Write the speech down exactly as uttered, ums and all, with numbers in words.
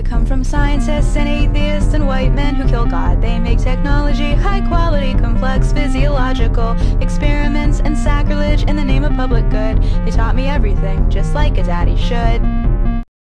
I come from scientists and atheists and white men who kill God. They make technology high quality, complex, physiological experiments and sacrilege in the name of public good. They taught me everything, just like a daddy should.